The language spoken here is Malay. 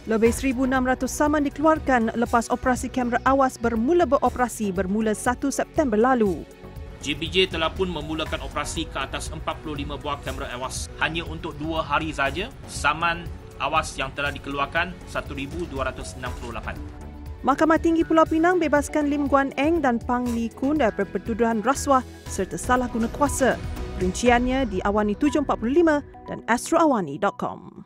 Lebih 1,600 saman dikeluarkan lepas Operasi Kamera AwAS bermula beroperasi bermula 1 September lalu. JPJ telah pun memulakan operasi ke atas 45 buah kamera AwAS. Hanya untuk 2 hari saja, saman AwAS yang telah dikeluarkan 1,268. Mahkamah Tinggi Pulau Pinang bebaskan Lim Guan Eng dan Phang Li Koon daripada pertuduhan rasuah serta salah guna kuasa. Perinciannya di AWANI745 dan astroawani.com.